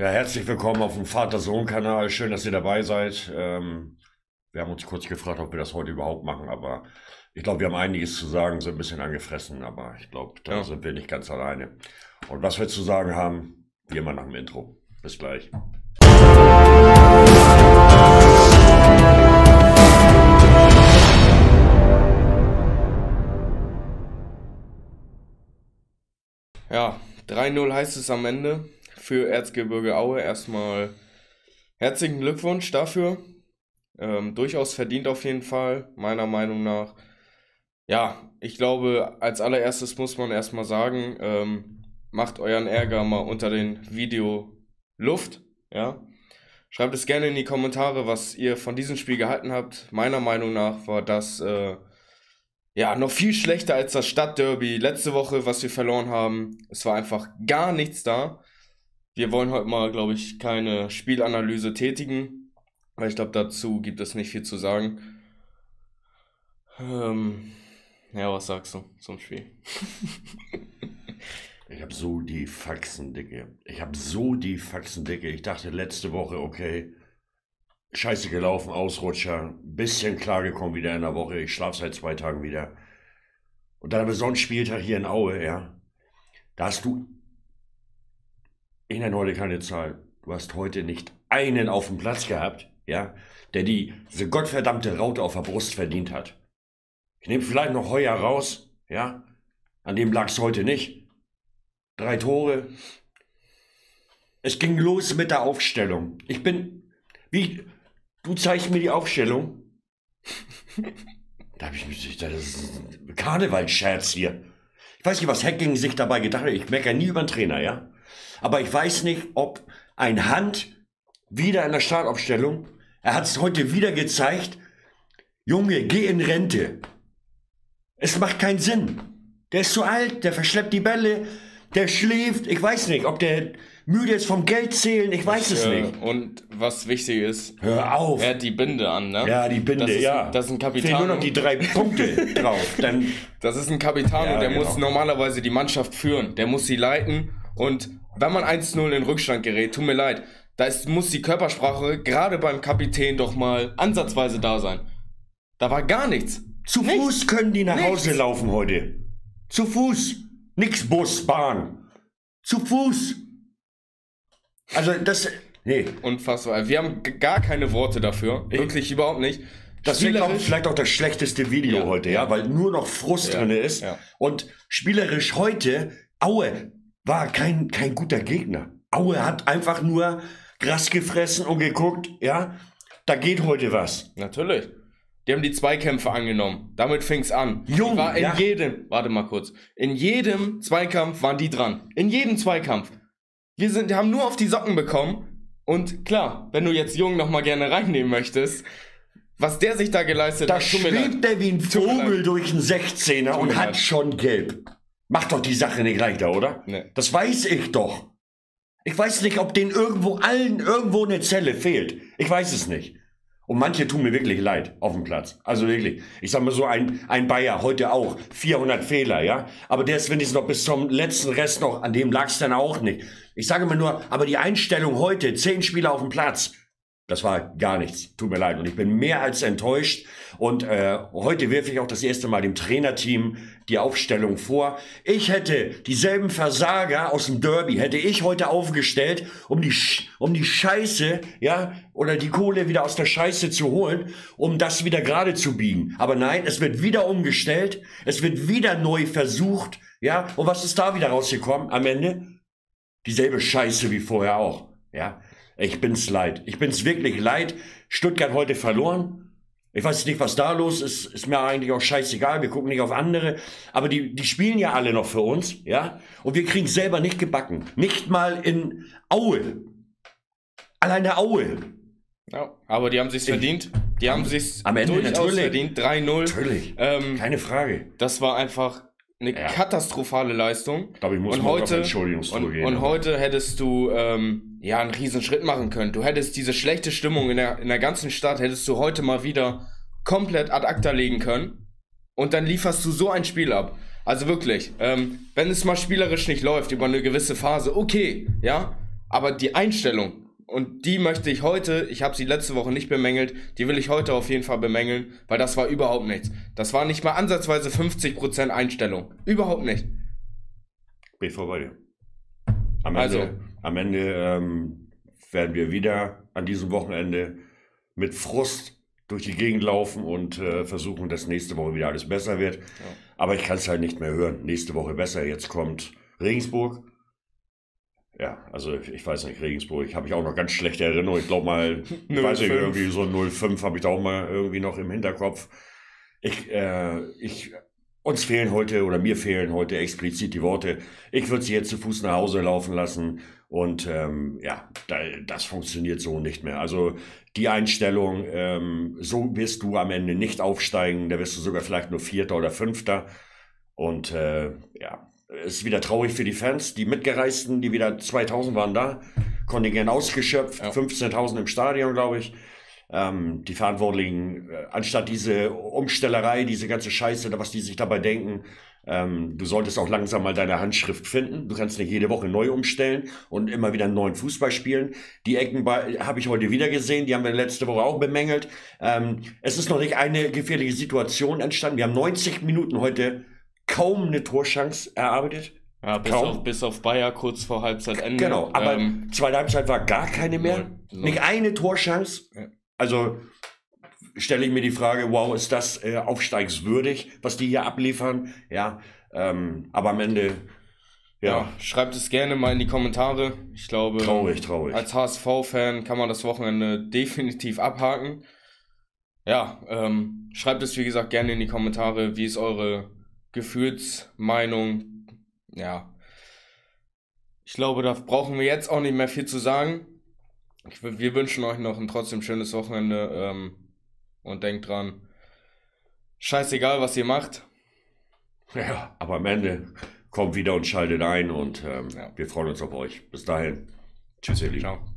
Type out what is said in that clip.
Ja, herzlich willkommen auf dem Vater-Sohn-Kanal. Schön, dass ihr dabei seid. Wir haben uns kurz gefragt, ob wir das heute überhaupt machen, aber ich glaube, wir haben einiges zu sagen, sind ein bisschen angefressen, aber ich glaube, da sind wir nicht ganz alleine. Und was wir zu sagen haben, wie immer nach dem Intro. Bis gleich. Ja, 3-0 heißt es am Ende für Erzgebirge Aue. Erstmal herzlichen Glückwunsch dafür. Durchaus verdient auf jeden Fall, meiner Meinung nach. Ja, ich glaube, als allererstes muss man erstmal sagen, macht euren Ärger mal unter den Video Luft. Ja? Schreibt es gerne in die Kommentare, was ihr von diesem Spiel gehalten habt. Meiner Meinung nach war das noch viel schlechter als das Stadtderby letzte Woche, was wir verloren haben. Es war einfach gar nichts da. Wir wollen heute mal, glaube ich, keine Spielanalyse tätigen, weil ich glaube, dazu gibt es nicht viel zu sagen. Was sagst du zum Spiel? Ich habe so die Faxen dicke. Ich dachte letzte Woche, okay, scheiße gelaufen, Ausrutscher, bisschen klargekommen wieder in der Woche. Ich schlafe seit 2 Tagen wieder. Und dann haben wir so einen Spieltag hier in Aue, ja. Da hast du, ich nenne heute keine Zahl, du hast heute nicht einen auf dem Platz gehabt, ja, der diese gottverdammte Raute auf der Brust verdient hat. Ich nehme vielleicht noch Heuer raus, ja. An dem lag es heute nicht. 3 Tore. Es ging los mit der Aufstellung. Du zeigst mir die Aufstellung. Da habe ich mir gedacht, das ist ein Karnevalscherz hier. Ich weiß nicht, was Hacking sich dabei gedacht hat. Ich meckere nie über den Trainer, ja. Aber ich weiß nicht, ob ein Hand wieder in der Startaufstellung, er hat es heute wieder gezeigt, Junge, geh in Rente. Es macht keinen Sinn. Der ist zu alt, der verschleppt die Bälle, der schläft. Ich weiß nicht, ob der müde ist vom Geld zählen, ich weiß es nicht. Und was wichtig ist, hör auf. Er hat die Binde an, ne? Ja, die Binde, Das ist ein Kapitän. Fehlen nur noch die 3 Punkte drauf. Das ist ein Kapitän, der muss normalerweise die Mannschaft führen. Der muss sie leiten. Und wenn man 1-0 in Rückstand gerät, tut mir leid, muss die Körpersprache gerade beim Kapitän doch mal ansatzweise da sein. Da war gar nichts. Zu Fuß können die nach Hause laufen heute. Zu Fuß. Nix Bus, Bahn. Zu Fuß. Also nee. Unfassbar. Wir haben gar keine Worte dafür. Wirklich überhaupt nicht. Das ist vielleicht auch das schlechteste Video heute, ja, weil nur noch Frust drin ist. Ja. Und spielerisch heute, Aue war kein guter Gegner. Aue hat einfach nur Gras gefressen und geguckt, ja, da geht heute was. Natürlich. Die haben die Zweikämpfe angenommen. Damit fing es an. In jedem Zweikampf waren die dran. In jedem Zweikampf. Wir haben nur auf die Socken bekommen. Und klar, wenn du jetzt Jung nochmal gerne reinnehmen möchtest, was der sich da geleistet hat, da schwebt der wie ein Vogel durch den 16er und hat schon gelb. Macht doch die Sache nicht leichter, oder? Nee. Das weiß ich doch. Ich weiß nicht, ob denen irgendwo eine Zelle fehlt. Ich weiß es nicht. Und manche tun mir wirklich leid auf dem Platz. Also wirklich. Ich sag mal so, ein Bayer heute auch. 400 Fehler, ja. Aber der ist wenigstens noch bis zum letzten Rest noch, an dem lag es dann auch nicht. Ich sage mir nur, aber die Einstellung heute, 10 Spieler auf dem Platz, das war gar nichts. Tut mir leid. Und ich bin mehr als enttäuscht. Und heute wirfe ich auch das erste Mal dem Trainerteam die Aufstellung vor. Ich hätte dieselben Versager aus dem Derby, hätte ich heute aufgestellt, um die Scheiße, ja, oder die Kohle wieder aus der Scheiße zu holen, um das wieder gerade zu biegen. Aber nein, es wird wieder umgestellt. Es wird wieder neu versucht. Ja, und was ist da wieder rausgekommen am Ende? Dieselbe Scheiße wie vorher auch. Ja. Ich bin's leid. Ich bin's wirklich leid. Stuttgart heute verloren. Ich weiß nicht, was da los ist. Ist mir eigentlich auch scheißegal. Wir gucken nicht auf andere. Aber die spielen ja alle noch für uns, ja. Und wir kriegen selber nicht gebacken. Nicht mal in Aue. Alleine Aue. Ja, aber die haben sich's verdient. Die haben sich's am Ende durchaus verdient. 3-0. Natürlich. Keine Frage. Das war einfach eine katastrophale Leistung. Ich glaube, ich muss mal auf Entschuldigungstour gehen. Und heute hättest du einen riesen Schritt machen können. Du hättest diese schlechte Stimmung in der ganzen Stadt, hättest du heute mal wieder komplett ad acta legen können. Und dann lieferst du so ein Spiel ab. Also wirklich, wenn es mal spielerisch nicht läuft über eine gewisse Phase, okay, ja. Aber die Einstellung, und die möchte ich heute, ich habe sie letzte Woche nicht bemängelt, die will ich heute auf jeden Fall bemängeln, weil das war überhaupt nichts. Das war nicht mal ansatzweise 50% Einstellung. Überhaupt nicht. Bin ich voll bei dir. Also. Am Ende werden wir wieder an diesem Wochenende mit Frust durch die Gegend laufen und versuchen, dass nächste Woche wieder alles besser wird. Ja. Aber ich kann es halt nicht mehr hören. Nächste Woche besser. Jetzt kommt Regensburg. Ja, also ich weiß nicht, Regensburg, habe ich auch noch ganz schlechte Erinnerungen. Ich glaube mal, ich weiß nicht, irgendwie so 0,5 habe ich da auch mal irgendwie noch im Hinterkopf. Uns fehlen heute, oder mir fehlen heute explizit die Worte, ich würde sie jetzt zu Fuß nach Hause laufen lassen und das funktioniert so nicht mehr. Also die Einstellung, so wirst du am Ende nicht aufsteigen, da wirst du sogar vielleicht nur Vierter oder Fünfter und es ist wieder traurig für die Fans, die Mitgereisten, die wieder 2000 waren da, Kontingent ausgeschöpft, 15.000 im Stadion, glaube ich. Die Verantwortlichen, anstatt diese Umstellerei, diese ganze Scheiße, was die sich dabei denken, du solltest auch langsam mal deine Handschrift finden. Du kannst nicht jede Woche neu umstellen und immer wieder einen neuen Fußball spielen. Die Ecken habe ich heute wieder gesehen, die haben wir letzte Woche auch bemängelt. Es ist noch nicht eine gefährliche Situation entstanden. Wir haben 90 Minuten heute kaum eine Torchance erarbeitet. Ja, bis auf Bayer kurz vor Halbzeitende. Genau, aber zweite Halbzeit war gar keine mehr. Nicht eine Torchance. Ja. Also stelle ich mir die Frage, wow, ist das aufsteigswürdig, was die hier abliefern? Ja, aber am Ende, ja. Schreibt es gerne mal in die Kommentare. Ich glaube, traurig. Als HSV-Fan kann man das Wochenende definitiv abhaken. Ja, schreibt es wie gesagt gerne in die Kommentare. Wie ist eure Gefühlsmeinung? Ja, ich glaube, da brauchen wir jetzt auch nicht mehr viel zu sagen. Wir wünschen euch noch ein trotzdem schönes Wochenende und denkt dran, scheißegal, was ihr macht. Ja, aber am Ende kommt wieder und schaltet ein und wir freuen uns auf euch. Bis dahin. Tschüss, ihr Lieben. Ciao.